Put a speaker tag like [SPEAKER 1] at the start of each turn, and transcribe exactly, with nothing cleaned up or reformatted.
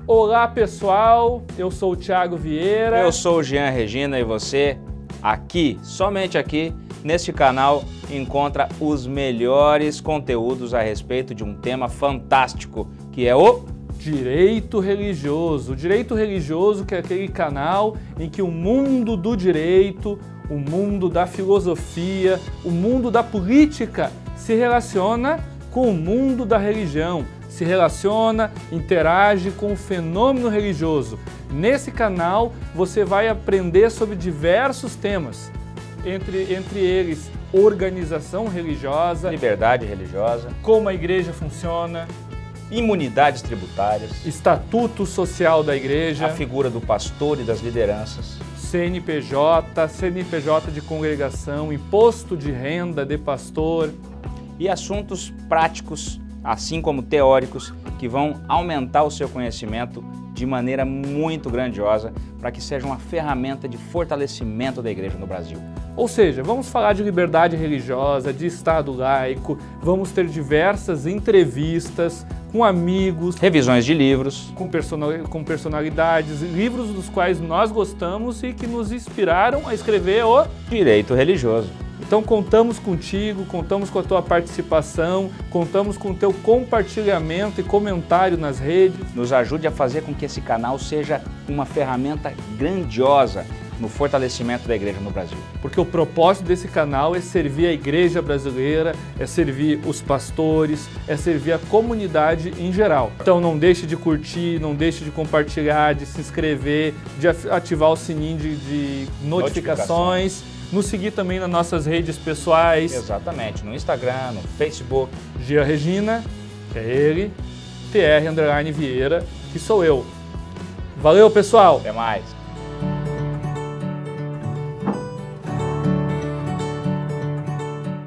[SPEAKER 1] Olá pessoal, eu sou o Thiago Vieira.
[SPEAKER 2] Eu sou o Jean Regina e você, aqui, somente aqui, neste canal, encontra os melhores conteúdos a respeito de um tema fantástico, que é o
[SPEAKER 1] Direito Religioso. O Direito Religioso, que é aquele canal em que o mundo do direito, o mundo da filosofia, o mundo da política se relaciona com o mundo da religião, se relaciona, interage com o fenômeno religioso. Nesse canal você vai aprender sobre diversos temas, entre, entre eles organização religiosa,
[SPEAKER 2] liberdade religiosa,
[SPEAKER 1] como a igreja funciona,
[SPEAKER 2] imunidades tributárias,
[SPEAKER 1] estatuto social da igreja,
[SPEAKER 2] a figura do pastor e das lideranças,
[SPEAKER 1] C N P J, C N P J de congregação, imposto de renda de pastor
[SPEAKER 2] e assuntos práticos, assim como teóricos, que vão aumentar o seu conhecimento de maneira muito grandiosa para que seja uma ferramenta de fortalecimento da igreja no Brasil.
[SPEAKER 1] Ou seja, vamos falar de liberdade religiosa, de Estado laico, vamos ter diversas entrevistas com amigos,
[SPEAKER 2] revisões de livros,
[SPEAKER 1] com, personal, com personalidades, livros dos quais nós gostamos e que nos inspiraram a escrever o
[SPEAKER 2] Direito Religioso.
[SPEAKER 1] Então contamos contigo, contamos com a tua participação, contamos com o teu compartilhamento e comentário nas redes.
[SPEAKER 2] Nos ajude a fazer com que esse canal seja uma ferramenta grandiosa no fortalecimento da igreja no Brasil.
[SPEAKER 1] Porque o propósito desse canal é servir a igreja brasileira, é servir os pastores, é servir a comunidade em geral. Então não deixe de curtir, não deixe de compartilhar, de se inscrever, de ativar o sininho de, de notificações. Notificação. Nos seguir também nas nossas redes pessoais.
[SPEAKER 2] Exatamente, no Instagram, no Facebook.
[SPEAKER 1] Jean Regina, que é ele, T R underline Vieira, que sou eu. Valeu, pessoal!
[SPEAKER 2] Até mais!